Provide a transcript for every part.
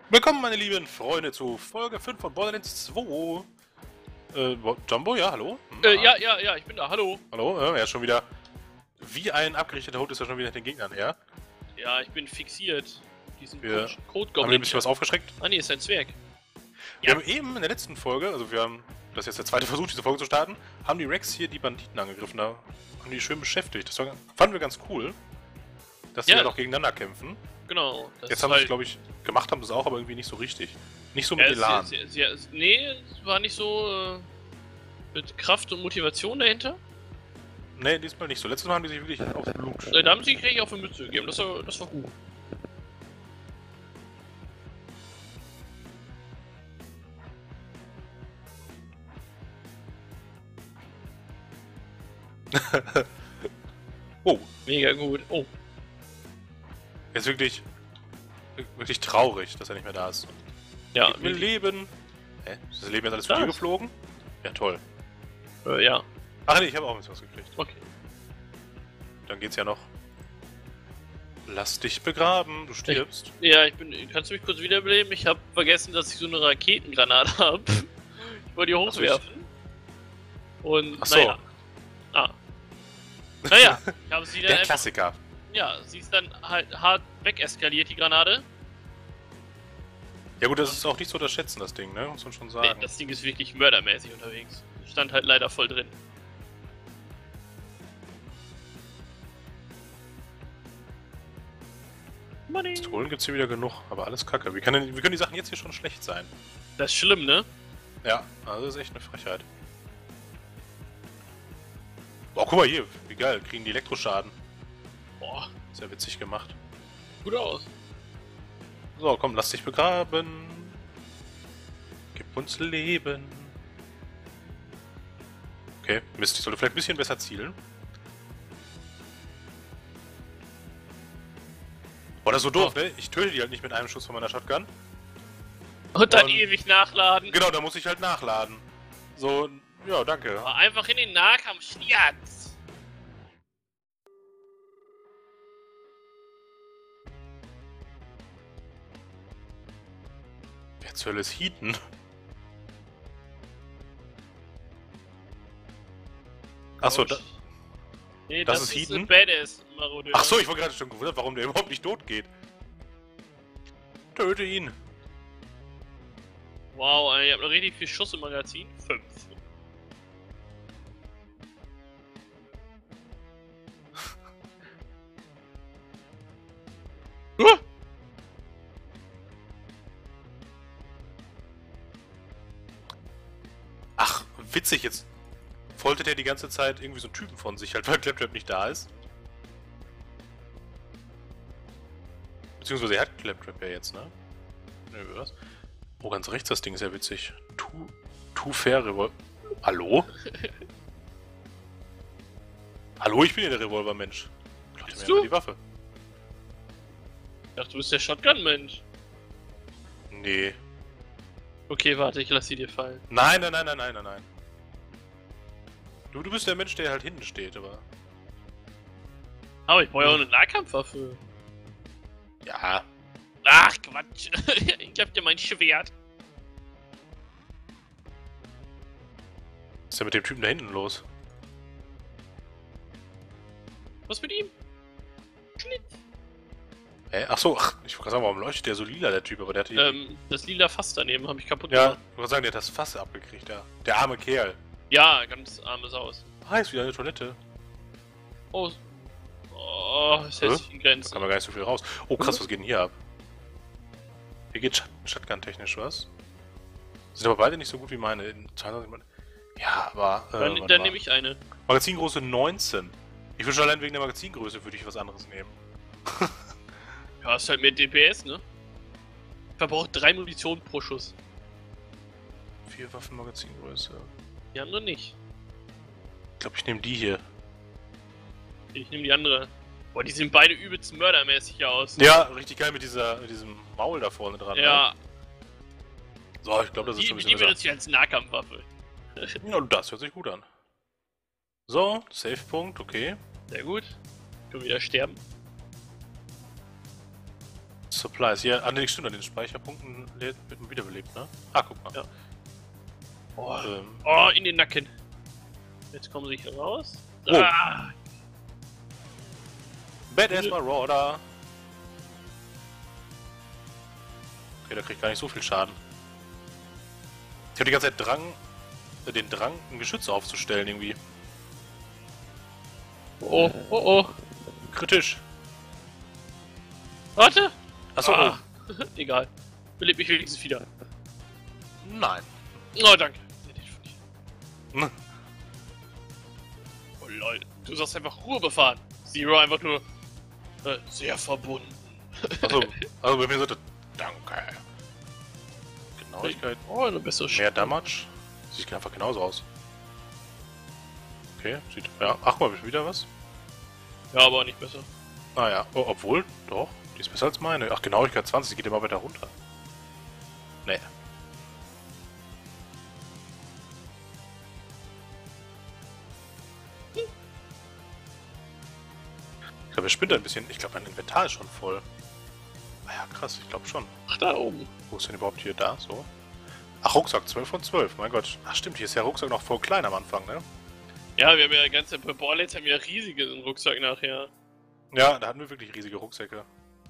Willkommen, meine lieben Freunde, zu Folge 5 von Borderlands 2. Jumbo, ja, hallo? Ja, ich bin da, hallo. Hallo, er ist schon wieder wie ein abgerichteter Hund, ist er schon wieder den Gegnern her. Ja, ich bin fixiert. Diesen Wir komischen haben Code-Goblin. wir ein bisschen was aufgeschreckt. Ah, nee, ist ein Zwerg. Wir haben eben in der letzten Folge, also wir haben, das ist jetzt der zweite Versuch, diese Folge zu starten, haben die Rex hier die Banditen angegriffen, da haben die schön beschäftigt. Das fanden wir ganz cool, dass die Ja. halt auch gegeneinander kämpfen. Genau. Das Jetzt ist haben sie es, halt, glaube ich, gemacht haben sie es auch, aber irgendwie nicht so richtig. Nicht so mit Elan. nee, es war nicht so mit Kraft und Motivation dahinter. Nee, diesmal nicht so. Letztes Mal haben die sich wirklich auf Blut. Da haben sie gleich auf eine Mütze gegeben. Das war gut. Oh, Mega gut. Oh, er ist wirklich traurig, dass er nicht mehr da ist. ja. Ich will leben. Hä? Ist das Leben jetzt alles Das? von dir geflogen? Ja, toll. Ja. Ach nee, ich habe auch ein bisschen was gekriegt. Okay. Dann geht's ja noch. Lass dich begraben, du stirbst. Ja, kannst du mich kurz wiederbeleben? Ich habe vergessen, dass ich so eine Raketengranate habe. Ich wollte die hochwerfen. Und, Ach so. naja. Naja, ich habe sie dann Der einfach, Klassiker. ja, sie ist dann halt hart wegeskaliert, die Granate. Ja gut, das ist auch nicht zu unterschätzen, das Ding, ne? Muss man schon Nee, sagen. das Ding ist wirklich mördermäßig unterwegs. Stand halt leider voll drin. Money. Pistolen gibt's hier wieder genug, aber alles kacke. Wie können die Sachen jetzt hier schon schlecht sein? Das ist schlimm, ne? Ja, also das ist echt eine Frechheit. Oh, guck mal hier, wie geil, kriegen die Elektroschaden. Boah, Sehr witzig gemacht. gut aus. So, komm, lass dich begraben. Gib uns Leben. Okay, Mist, ich sollte vielleicht ein bisschen besser zielen. Boah, das ist so doof, ne? Ich töte die halt nicht mit einem Schuss von meiner Shotgun. Und dann Und- ewig nachladen. Genau, da muss ich halt nachladen. So, ja, danke. Aber einfach in den Nahkampf schniatz. Wer zur Hölle ist Heaton? Achso, Nee, das das ist ist Heaton? ein Badass-Marodeur. Achso, ich war gerade schon gewundert, warum der überhaupt nicht tot geht. Töte ihn. Wow, ich hab noch richtig viel Schuss im Magazin. 5. Ach, witzig, jetzt foltert er die ganze Zeit irgendwie so einen Typen von sich, halt, weil Claptrap nicht da ist. Beziehungsweise er hat Claptrap ja jetzt, ne? Nö, was? Oh, ganz rechts, das Ding ist ja witzig. Too fair Revolver. Hallo? Hallo, ich bin ja der Revolver-Mensch. Klaut Bist mir du? die Waffe. Ich dachte, du bist der Shotgun-Mensch. Nee. Okay, warte, ich lass sie dir fallen. Nein. Du bist der Mensch, der halt hinten steht, aber... Aber ich brauche ja auch eine Nahkampfwaffe. Ja. Ach, Quatsch. Ich hab dir mein Schwert. Was ist denn mit dem Typen da hinten los? Was mit ihm? Schnitt. Hä? Achso, ich wollte gerade sagen, warum leuchtet der so lila, der Typ, aber der hat die... Das lila Fass daneben habe ich kaputt Ja, gemacht. ich wollte sagen, der hat das Fass abgekriegt, ja. Der arme Kerl. Ja, ganz armes Haus. Ah, ist wieder eine Toilette. Oh. Oh, ist jetzt die Da Grenze. kann man gar nicht so viel raus. Oh krass, was geht denn hier ab? Hier geht Shotgun-technisch was. Sind aber beide nicht so gut wie meine. In 22 ja, aber... Dann warte mal. nehme ich eine. Magazingröße 19. Ich würde schon allein wegen der Magazingröße würde ich was anderes nehmen. Ja, ist halt mehr DPS, ne? Verbraucht 3 Munition pro Schuss. 4 Waffen-Magazingröße. Die andere nicht. Ich glaube, ich nehme die hier. Ich nehme die andere. Boah, die sehen beide übelst mördermäßig aus. Ja, richtig geil mit diesem Maul da vorne dran. Ja, Ne? So, ich glaube, das ist die schon ein benutze bisschen ich als Nahkampfwaffe. besser. Ja, das hört sich gut an. So, Save-Punkt, okay. Sehr gut. Können wieder sterben. Supplies. Hier, an den stimmt, an den Speicherpunkten wird man wiederbelebt, ne? Ah, guck mal. Ja. Oh, Ähm, oh, in den Nacken. Jetzt kommen sie hier raus. Oh. Ah, Badass Marauder. Okay, der kriegt gar nicht so viel Schaden. Ich habe die ganze Zeit den Drang, ein Geschütz aufzustellen irgendwie. oh, oh, oh. Kritisch. Warte! Achso, Ah. Egal. Belebt mich wenigstens wieder. nein. Oh, danke. Hm. Oh lol. Du sagst einfach Ruhe befahren. Zero einfach nur sehr verbunden. Achso, also bei mir sollte. Danke. Genauigkeit. Oh, eine bessere Mehr Damage. Sieht einfach genauso aus. Okay, sieht. Ja, ach mal, hab ich wieder was? Ja, aber nicht besser. Naja, oh, obwohl, doch, die ist besser als meine. Ach, Genauigkeit 20, die geht immer weiter runter. Nee. Ich glaube, er spinnt ein bisschen. Ich glaube, mein Inventar ist schon voll. Ah ja, krass, ich glaube schon. Ach, da oben. Wo ist denn überhaupt hier da? So. Ach, Rucksack, 12 von 12, mein Gott. Ach stimmt, hier ist der Rucksack noch voll klein am Anfang, ne? Ja, wir haben ja ganze bei Borlets haben wir riesige im Rucksack nachher. Ja, da hatten wir wirklich riesige Rucksäcke.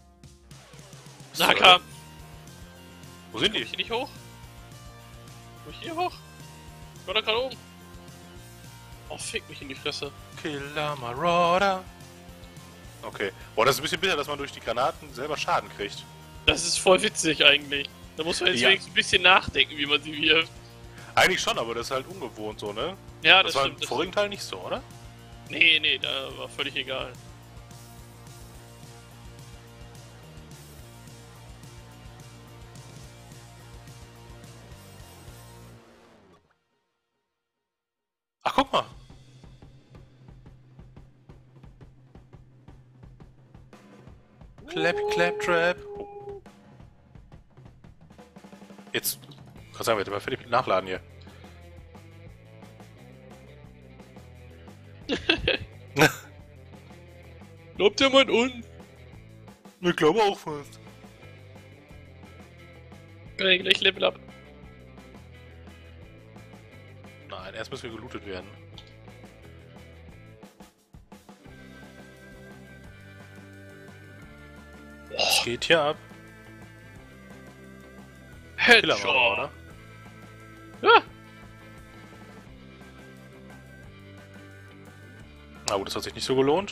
Naka! Wo sind Komm die? ich hier nicht hoch? Komm ich hier hoch? Ich war da gerade oben. Oh, fick mich in die Fresse. Killer Marauder. Okay. Boah, das ist ein bisschen bitter, dass man durch die Granaten selber Schaden kriegt. Das ist voll witzig eigentlich. Da muss man jetzt Ja. wenigstens ein bisschen nachdenken, wie man sie wirft. Eigentlich schon, aber das ist halt ungewohnt so, ne? Ja, Das das war stimmt. im vorigen Teil nicht so, oder? Nee, nee, da war völlig egal. Ach, guck mal. Clap, clap, trap. Oh. Jetzt. Kann sagen, wir sind mal fertig mit Nachladen hier. Glaubt ihr mal uns? Ich glaube auch fast. Okay, gleich Level up. Nein, erst müssen wir gelootet werden. Was geht hier ab? Killer Headshot! Marauder. Ja. Na gut, das hat sich nicht so gelohnt.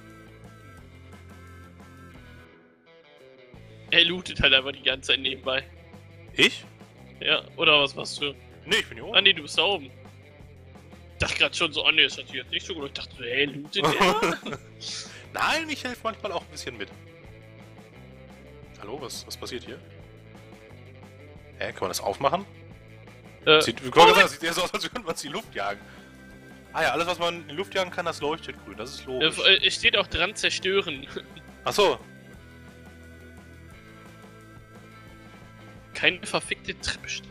Er lootet halt einfach die ganze Zeit nebenbei. Ich? Ja, oder was machst du? Nee, ich bin hier Ah oben. nee, du bist da oben. Ich dachte gerade schon so, nee, das hat sich jetzt nicht so gut. Ich dachte so, hey, lootet der? Nein, ich helfe manchmal auch ein bisschen mit. Hallo, was passiert hier? Hä, kann man das aufmachen? Sieht, das sieht eher so aus, als würde man es in die Luft jagen. Ah ja, alles was man in die Luft jagen kann, das leuchtet grün, das ist logisch. Es steht auch dran, zerstören. Achso, Keine verfickte Treppe steht.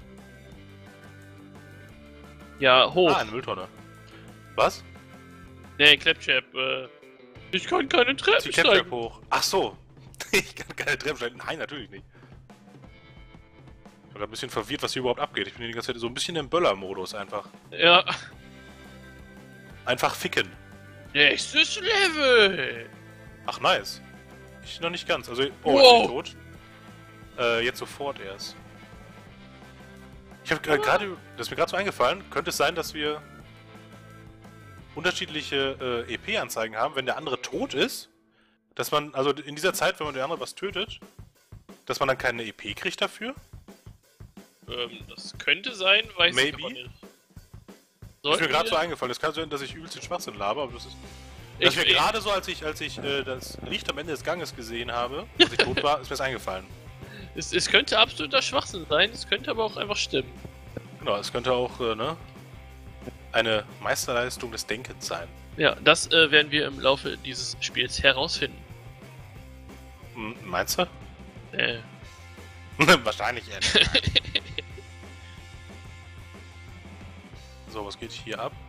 Ja, hoch. eine Mülltonne. Was? Nee, Claptrap, ich kann keine Treppe Die steigen. Claptrap hoch. Ach so. Ich kann keine Treppe steigen. Nein, natürlich nicht. Ich bin gerade ein bisschen verwirrt, was hier überhaupt abgeht. Ich bin hier die ganze Zeit so ein bisschen im Böller-Modus einfach. Ja. Einfach ficken. Nächstes Level! Ach, nice. Ich noch nicht ganz. Also, oh, Wow. jetzt bin ich tot. Jetzt sofort erst. Ich habe gerade, das ist mir gerade so eingefallen, könnte es sein, dass wir unterschiedliche EP-Anzeigen haben, wenn der andere tot ist, dass man, also in dieser Zeit, wenn man den anderen was tötet, dass man dann keine EP kriegt dafür? Das könnte sein, weiß ich Maybe. aber nicht. Das ist mir gerade so wir- eingefallen. Es kann sein, dass ich übelst den Schwachsinn laber, aber das ist... Das ist mir gerade so, als ich das Licht am Ende des Ganges gesehen habe, als ich tot war, ist mir das eingefallen. Es könnte absoluter Schwachsinn sein, es könnte aber auch einfach stimmen. Genau, es könnte auch, ne, eine Meisterleistung des Denkens sein. Ja, das werden wir im Laufe dieses Spiels herausfinden. Meinst du? Wahrscheinlich eher nicht. So, was geht hier ab?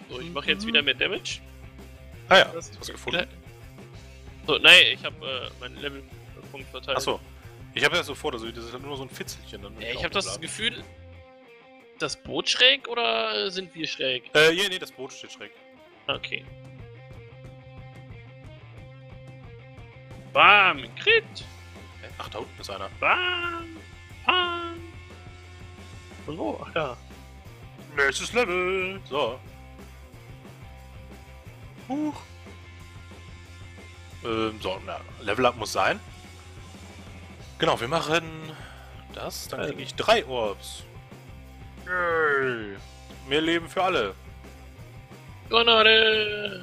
So, ich mache jetzt wieder mehr Damage. Ah ja, Das hast du was gefunden? So, nein, ich habe meinen Levelpunkt verteilt. Achso. Ich habe ja so vor, also das ist nur so ein Fitzelchen. Dann Ich habe das Gefühl, das Boot schräg oder sind wir schräg? Ja, nee, das Boot steht schräg. Okay. Bam, Crit! Ach, da unten ist einer. Bam! Bam! Und wo? Ach ja. Nächstes Level! So. Huch. So, na, Level Up muss sein. Genau, wir machen das, dann kriege ich 3 Orbs. Yay. Mehr Leben für alle. Granate!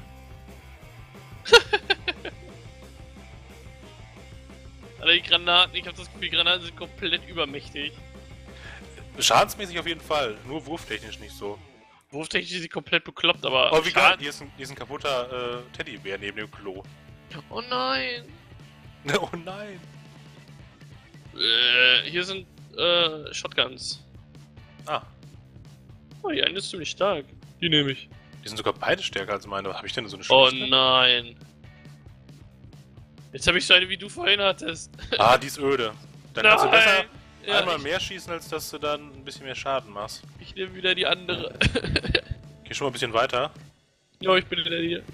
Alter, die Granaten, ich habe das Gefühl, die Granaten sind komplett übermächtig. Schadensmäßig auf jeden Fall, nur wurftechnisch nicht so. Wurftechnisch ist sie komplett bekloppt, aber... Oh, wie geil, hier ist ein kaputter Teddybär neben dem Klo. Oh nein! Oh nein! Hier sind Shotguns. Ah, Oh, die eine ist ziemlich stark. Die nehme ich. die sind sogar beide stärker als meine. Habe ich denn so eine Oh schlechte? nein. Jetzt habe ich so eine, wie du vorhin hattest. Ah, die ist öde. Dann kannst du besser Ja, einmal mehr schießen, als dass du dann ein bisschen mehr Schaden machst. ich nehme wieder die andere. Geh schon mal ein bisschen weiter. Ja, ich bin wieder hier.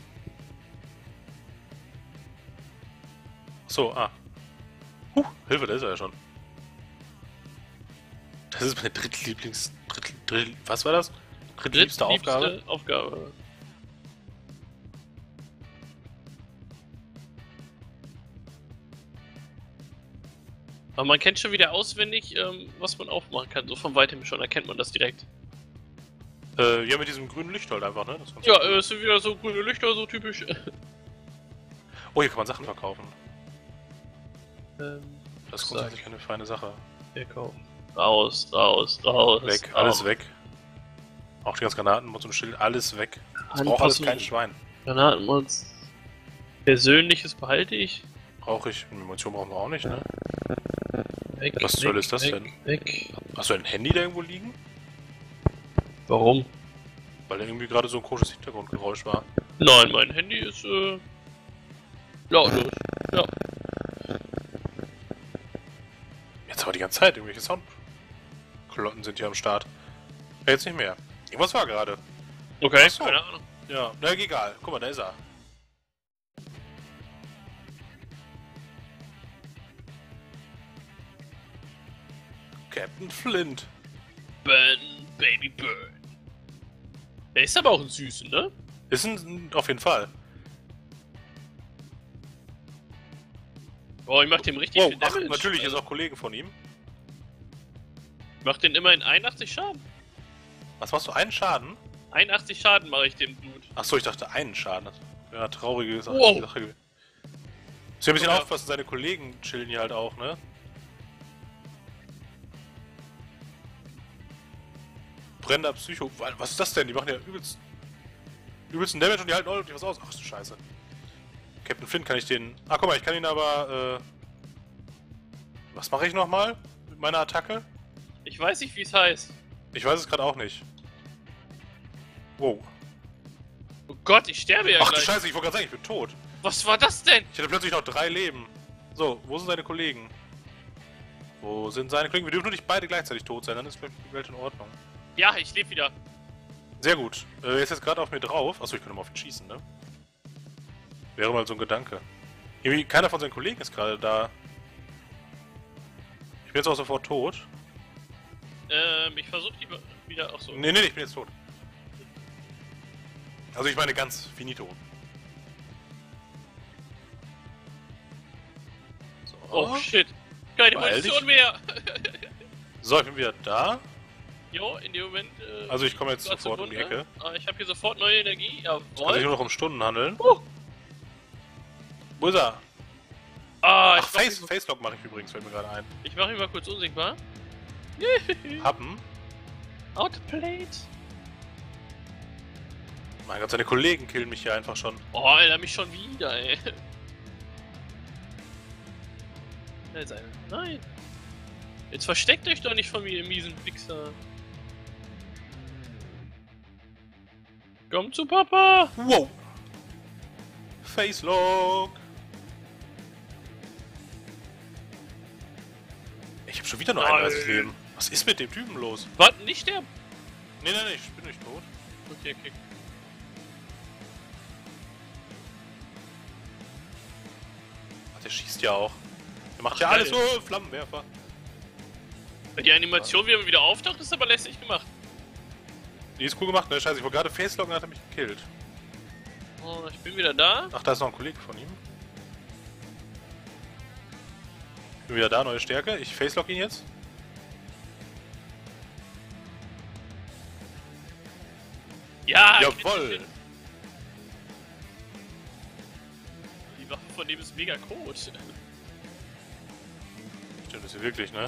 So, Hilfe, da ist er ja schon. Das ist meine was war das? Drittliebste Aufgabe? Aufgabe. Aber man kennt schon wieder auswendig, was man aufmachen kann. So von weitem schon erkennt man das direkt. Ja, mit diesem grünen Licht halt einfach, ne? Das Ja, es sind wieder so grüne Lichter, so typisch. Oh, hier kann man Sachen verkaufen. Das ist Sag. grundsätzlich keine feine Sache. Verkaufen. Raus, raus, raus. Weg, alles weg. Auch die ganzen Granaten und so ein Schild, alles weg. Das braucht alles kein Schwein. Granatenmods. Persönliches behalte ich. Brauche ich. Munition brauchen wir auch nicht, ne? Weg, Was zur Hölle ist das denn? Weg. Hast du ein Handy da irgendwo liegen? Warum? Weil da irgendwie gerade so ein komisches Hintergrundgeräusch war. Nein, mein Handy ist, lautlos. Ja. Jetzt aber die ganze Zeit irgendwelche Soundklotten sind hier am Start. Ja, jetzt nicht mehr. Irgendwas war gerade. Okay, Ach so. keine Ahnung. Ja, na egal. Guck mal, da ist er. Captain Flint. Burn, Baby Burn. Der ist aber auch ein Süßen, ne? Ist ein, auf jeden Fall. Oh, ich mach dem richtig viel Damage. Natürlich ist auch Kollege von ihm. Ich mach den immerhin 81 Schaden. Was machst du? Einen Schaden? 81 Schaden mache ich dem Blut. Achso, ich dachte einen Schaden. Ja, traurige Sache. Wow. Sache. Muss ja ein bisschen Ja. aufpassen, seine Kollegen chillen hier halt auch, ne? Brennender Psycho. Was ist das denn? Die machen ja übelsten Damage und die halten ordentlich was aus. Ach du Scheiße. Captain Flint kann ich den... Ah, guck mal, ich kann ihn aber... Was mache ich nochmal mit meiner Attacke? Ich weiß nicht, wie es heißt. Ich weiß es gerade auch nicht. Wow. Oh Gott, ich sterbe ja Ach du gleich. Scheiße, ich wollte gerade sagen, ich bin tot. Was war das denn? Ich hatte plötzlich noch 3 Leben. So, wo sind seine Kollegen? Wo sind seine Kollegen? Wir dürfen nur nicht beide gleichzeitig tot sein, dann ist vielleicht die Welt in Ordnung. Ja, ich lebe wieder. Sehr gut. Er ist jetzt gerade auf mir drauf. Achso, ich könnte mal auf ihn schießen, ne? Wäre mal so ein Gedanke. Irgendwie, keiner von seinen Kollegen ist gerade da. Ich bin jetzt auch sofort tot. Ich versuche die wieder... Achso. Nee, ich bin jetzt tot. Also ich meine ganz finito. So. Oh shit. Keine Beeil Munition dich. mehr. So, ich bin wieder da. Jo, in dem Moment... Also ich komme jetzt grad sofort um die zugrunde. Ecke. Ah, ich habe hier sofort neue Energie. Kann sich Jawohl. nur noch um Stunden handeln. Oh. Wo ist er? Ah, Ach, Facelock mache ich übrigens, fällt mir gerade ein. ich mache ihn mal kurz unsichtbar. Happen. Outplayed. Mein Gott, seine Kollegen killen mich hier einfach schon. Oh, Alter, mich schon wieder, ey. Nein. Jetzt versteckt euch doch nicht von mir, ihr miesen Wichser. Komm zu Papa! Wow! Facelock! Ich hab schon wieder nur 31 Leben. Was ist mit dem Typen los? Warte, nicht sterben! Nee, ich bin nicht tot. Okay. Ach, der schießt ja auch. Der macht Ach, ja geil. alles so, Flammenwerfer. Die Animation, wie er wieder auftaucht, ist aber lässig gemacht. Die ist cool gemacht, ne? Scheiße, ich wollte gerade Facelocken, dann hat er mich gekillt. Oh, ich bin wieder da. Ach, da ist noch ein Kollege von ihm. Ich bin wieder da, neue Stärke. Ich facelock ihn jetzt. Ja, Jawoll! Die Waffe von dem ist mega Code. Stimmt, das ist ja wirklich, ne?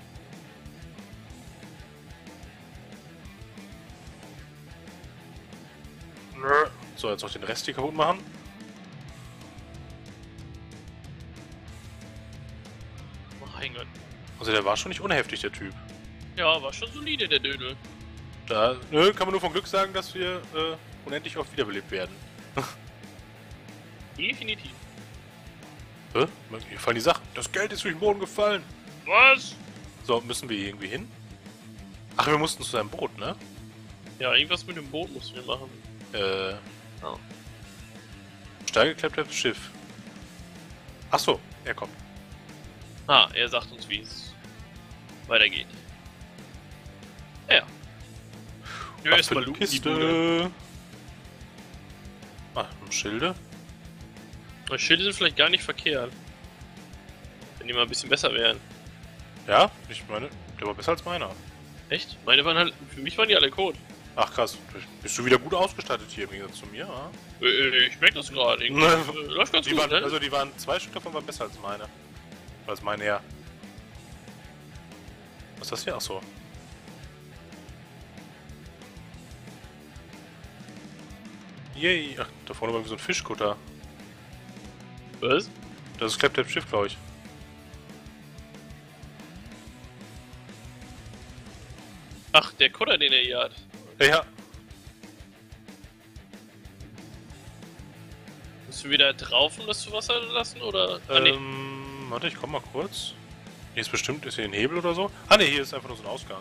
So, jetzt noch den Rest hier kaputt machen. Mein Gott. Also der war schon nicht unheftig, der Typ. Ja, war schon solide, der Dödel. Da, nö, kann man nur vom Glück sagen, dass wir unendlich oft wiederbelebt werden. Definitiv. Hier fallen die Sachen. Das Geld ist durch den Boden gefallen. Was? So, müssen wir hier irgendwie hin? Ach, wir mussten zu seinem Boot, ne? Ja, irgendwas mit dem Boot mussten wir machen. Oh. Steige klettert das Schiff. Ach so, er kommt. Ah, er sagt uns, wie es weitergeht. Ja. Ja, erstmal looten die Bude. Kiste. Ah, Schilde. Die Schilde sind vielleicht gar nicht verkehrt. Wenn die mal ein bisschen besser wären. Ja, ich meine, der war besser als meiner. Echt? Meine waren halt, für mich waren die alle Code. Ach krass, bist du wieder gut ausgestattet hier im Gegensatz zu mir, ja? Ich merke das gerade. Irgendwie läuft ganz Die gut, waren, ne? also die waren, 2 Stück davon waren besser als meine. Als meine, ja. Was ist das hier? Ach so. Yay! Ach, da vorne war so ein Fischkutter. Was? Das ist Claptrap Schiff, glaube ich. Ach, der Kutter, den er hier hat. Ja. Musst du wieder drauf, um das zu Wasser lassen, oder? Ah, nee. Warte, ich komm mal kurz. Hier ist bestimmt, ist hier ein Hebel oder so? Ah ne, hier ist einfach nur so ein Ausgang.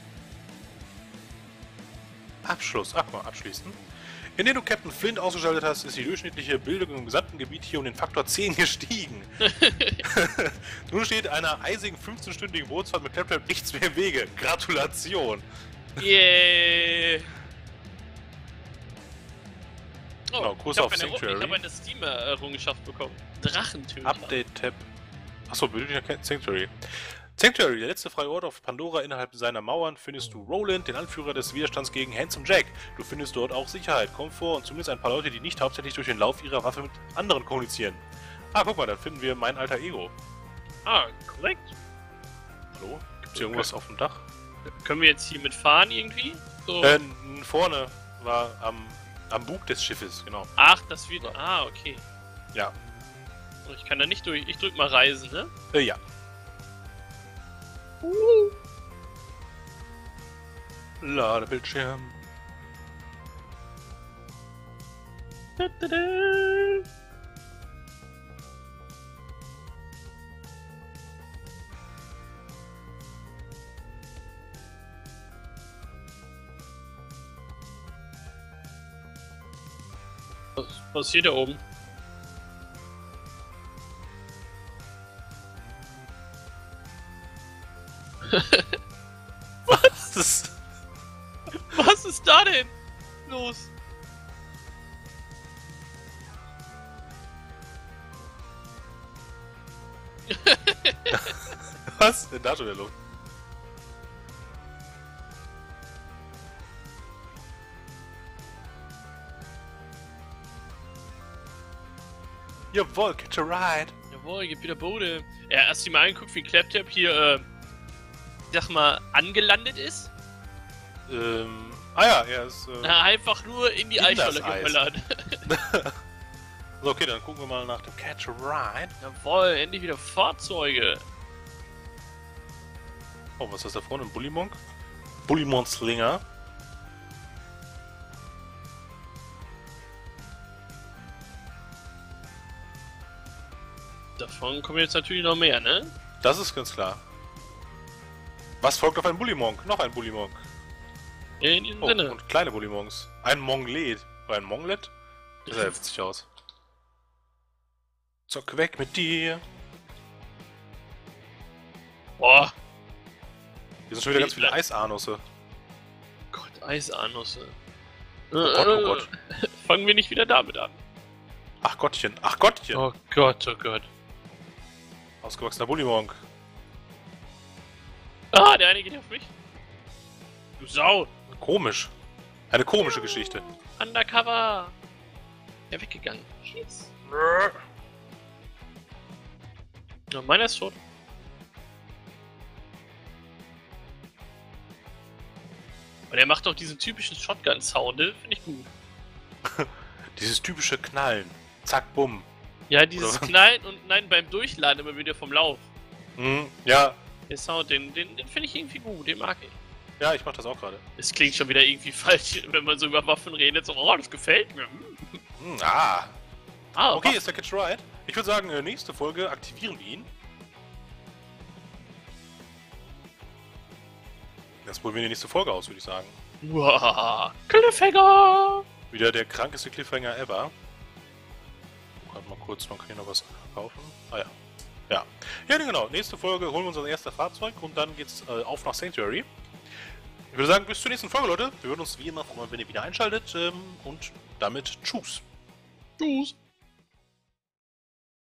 Abschluss. Ach mal, abschließen. Indem du Captain Flint ausgeschaltet hast, ist die durchschnittliche Bildung im gesamten Gebiet hier um den Faktor 10 gestiegen. Nun steht einer eisigen 15-stündigen Bootsfahrt mit Claptrap nichts mehr im Wege. Gratulation! Yeah! Oh, Genau, Kurs ich auf Sanctuary. habe eine Steam-Errungenschaft bekommen. Drachentöter. Update-Tab. Achso, benötigt ja Sanctuary. Sanctuary, der letzte freie Ort auf Pandora. Innerhalb seiner Mauern findest du Roland, den Anführer des Widerstands gegen Handsome Jack. Du findest dort auch Sicherheit, Komfort und zumindest ein paar Leute, die nicht hauptsächlich durch den Lauf ihrer Waffe mit anderen kommunizieren. Ah, guck mal, dann finden wir mein alter Ego. Ah, korrekt. Hallo? Gibt's hier irgendwas auf dem Dach? Können wir jetzt hier mitfahren irgendwie? So. Vorne war am Bug des Schiffes, genau. Ach, das wird... Ah, okay. Ja. So, ich kann da nicht durch... Ich drück mal Reisen, ne? Ja. Ladebildschirm. Da, da, da. Was passiert da oben? Was? Was ist da denn los? Was? Denn da schon wieder los? Jawohl, catch a ride. Jawohl, gibt wieder Bode. Ja, hast du dir mal angeguckt, wie Claptrap hier, sag mal, angelandet ist? Ah ja, er ist, Na, einfach nur in die in das Eisscholle Eis. geballert. So, okay, dann gucken wir mal nach dem Catch a Ride. Jawohl, endlich wieder Fahrzeuge. Oh, was ist das da vorne? Ein Bullymonk? Bullymon Slinger. davon kommen jetzt natürlich noch mehr, ne? Das ist ganz klar. Was folgt auf einen Bullymonk? Noch ein Bullymonk. In diesem Sinne. Und kleine Bullymonks. Ein Monglet. Oder ein Monglet? Das sah ja witzig aus. Zock weg mit dir. Boah. Hier sind schon wieder ganz viele Eisanusse. Gott, Eisanusse. Oh Gott, oh Gott. Fangen wir nicht wieder damit an. Ach Gottchen, ach Gottchen. Oh Gott, oh Gott. Ausgewachsener Bullymonk. Ah, der eine geht auf mich. Du Sau. Komisch. Eine komische Geschichte. Undercover. Ja, weggegangen. Yes. Ja, meiner ist tot. Und er macht doch diesen typischen Shotgun-Sound, finde ich gut. Dieses typische Knallen. Zack, bumm. Ja, dieses Knallen und nein, beim Durchladen immer wieder vom Lauf. Ja. Der Sound, den finde ich irgendwie gut, den mag ich. Ja, ich mach das auch gerade. Es klingt schon wieder irgendwie falsch, wenn man so über Waffen redet. So, oh, das gefällt mir. Okay, ist der Catch right. Ich würde sagen, nächste Folge aktivieren wir ihn. Das probieren wir die nächste Folge aus, würde ich sagen. Wow, Cliffhanger! Wieder der krankeste Cliffhanger ever. Warte mal kurz, dann kann ich noch was kaufen. Ah ja. Ja, genau. Nächste Folge holen wir unser erstes Fahrzeug und dann geht's auf nach Sanctuary. Ich würde sagen, bis zur nächsten Folge, Leute. Wir würden uns wie immer freuen, wenn ihr wieder einschaltet. Und damit tschüss. Tschüss.